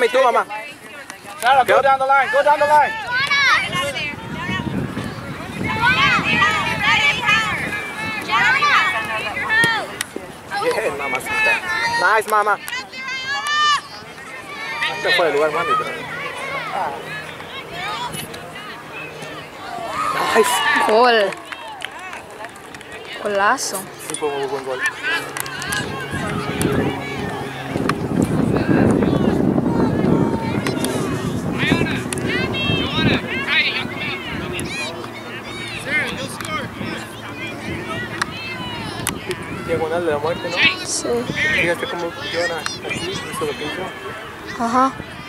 Me tú, mamá. Sarah, go down the line. Go down the line. Bien, mamacita. Nice, mamá. Este fue el lugar, mami. Nice. Gol. Golazo. Sí, fue muy buen gol. Diagonal de la muerte, ¿no? Sí. Fíjate cómo Jonah aquí hizo lo que hizo. Ajá.